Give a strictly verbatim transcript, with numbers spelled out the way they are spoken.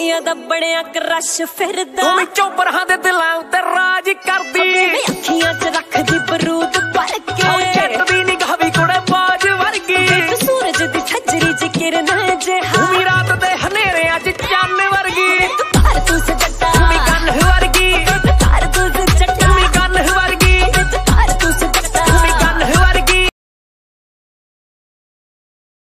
ਕੁੜੀਆਂ ਦਾ ਬਣਿਆ ਕਰਸ਼ ਫਿਰਦਾ ਤੂੰ ਵਿੱਚੋਂ ਪਰਾਂ ਦੇ ਦਿਲਾਂ ਉੱਤੇ ਰਾਜ ਕਰਦੀ ਵੇ ਅੱਖੀਆਂ 'ਚ ਰੱਖਦੀ ਬਰੂਦ ਭਰ ਕੇ ਓ ਜੱਟ ਦੀ ਨਿਗਾਹ ਵੀ ਕੁੜੇ ਬਾਜ ਵਰਗੀ ਤੂੰ ਸੂਰਜ ਦੀ ਛੱਜਰੀ 'ਚ ਕਿਰਨ ਜੇ ਤੂੰ ਵੀ ਰਾਤ